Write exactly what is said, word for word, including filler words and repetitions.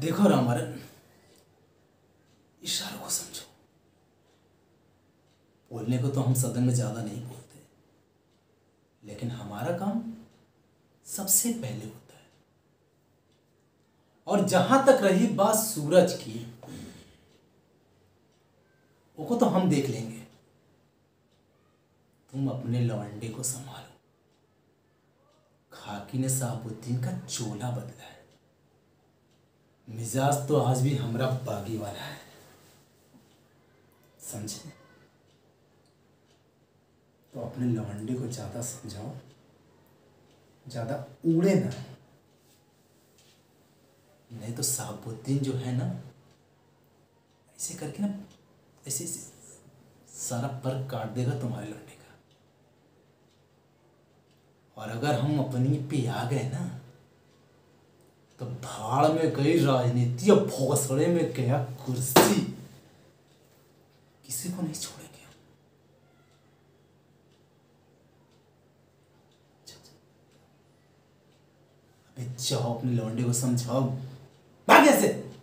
देखो रामवरण, इशारों को समझो। बोलने को तो हम सदन में ज्यादा नहीं बोलते, लेकिन हमारा काम सबसे पहले होता है। और जहां तक रही बात सूरज की, वो तो हम देख लेंगे। तुम अपने लवंडे को संभालो। खाकी ने साहबुद्दीन का चोला बदला है। मिजाज तो आज भी हमरा बागी वाला है, समझे? तो अपने लवंडे को ज्यादा समझाओ, ज्यादा उड़े ना, नहीं तो साहबुद्दीन जो है ना, ऐसे करके ना, ऐसे सारा पर काट देगा तुम्हारे लौंडे का। और अगर हम अपनी पे आ गए ना, तो भाड़ में गई राजनीति और भोसड़े में गया कुर्सी, किसी को नहीं छोड़ेंगे। अबे जाओ, अपने लौंडे को समझाओ, भाग ऐसे।